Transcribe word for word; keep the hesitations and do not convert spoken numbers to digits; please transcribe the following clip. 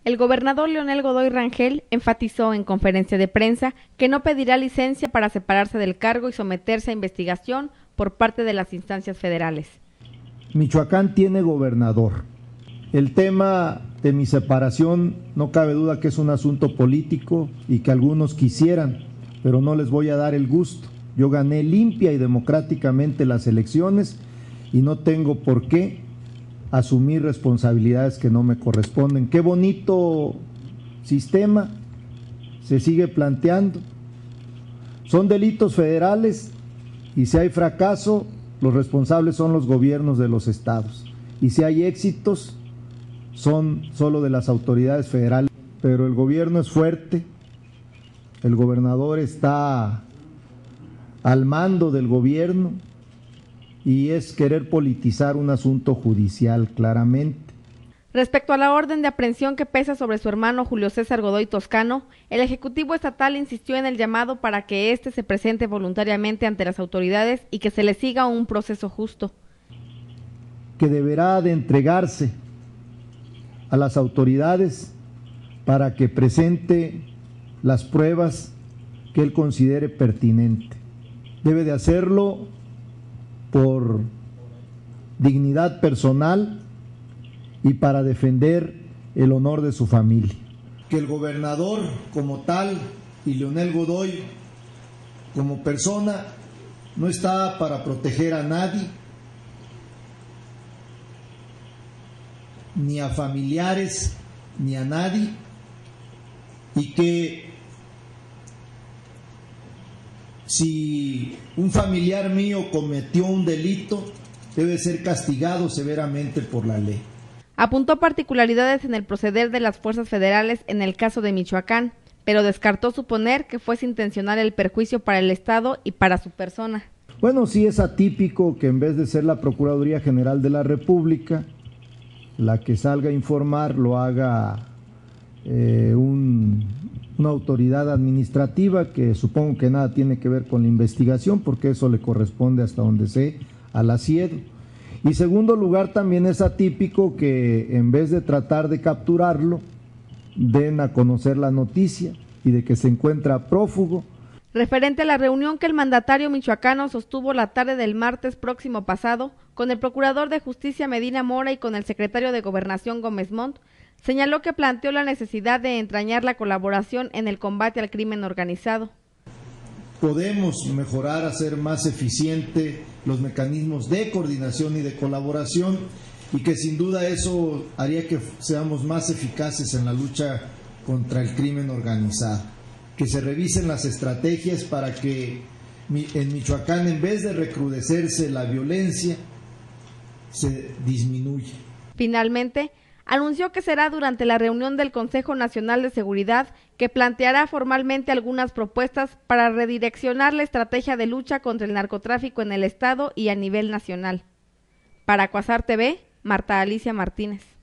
El gobernador Leonel Godoy Rangel enfatizó en conferencia de prensa que no pedirá licencia para separarse del cargo y someterse a investigación por parte de las instancias federales. Michoacán tiene gobernador. El tema de mi separación no cabe duda que es un asunto político y que algunos quisieran, pero no les voy a dar el gusto. Yo gané limpia y democráticamente las elecciones y no tengo por qué asumir responsabilidades que no me corresponden. Qué bonito sistema se sigue planteando. Son delitos federales y si hay fracaso, los responsables son los gobiernos de los estados. Y si hay éxitos, son solo de las autoridades federales. Pero el gobierno es fuerte, el gobernador está al mando del gobierno y es querer politizar un asunto judicial claramente. Respecto a la orden de aprehensión que pesa sobre su hermano Julio César Godoy Toscano, el Ejecutivo Estatal insistió en el llamado para que éste se presente voluntariamente ante las autoridades y que se le siga un proceso justo. Que deberá de entregarse a las autoridades para que presente las pruebas que él considere pertinente. Debe de hacerlo por dignidad personal y para defender el honor de su familia. Que el gobernador como tal y Leonel Godoy como persona no está para proteger a nadie, ni a familiares, ni a nadie, y que si un familiar mío cometió un delito, debe ser castigado severamente por la ley. Apuntó particularidades en el proceder de las fuerzas federales en el caso de Michoacán, pero descartó suponer que fuese intencional el perjuicio para el Estado y para su persona. Bueno, sí es atípico que en vez de ser la Procuraduría General de la República la que salga a informar lo haga eh, un, una autoridad administrativa que supongo que nada tiene que ver con la investigación, porque eso le corresponde, hasta donde sé, a la CIEDO. Y segundo lugar, también es atípico que en vez de tratar de capturarlo, den a conocer la noticia y de que se encuentra prófugo. Referente a la reunión que el mandatario michoacano sostuvo la tarde del martes próximo pasado con el Procurador de Justicia Medina Mora y con el Secretario de Gobernación Gómez Montt, señaló que planteó la necesidad de entrañar la colaboración en el combate al crimen organizado. Podemos mejorar, hacer más eficiente los mecanismos de coordinación y de colaboración, y que sin duda eso haría que seamos más eficaces en la lucha contra el crimen organizado. Que se revisen las estrategias para que en Michoacán, en vez de recrudecerse la violencia, se disminuya. Finalmente, anunció que será durante la reunión del Consejo Nacional de Seguridad que planteará formalmente algunas propuestas para redireccionar la estrategia de lucha contra el narcotráfico en el Estado y a nivel nacional. Para Cuasar T V, Marta Alicia Martínez.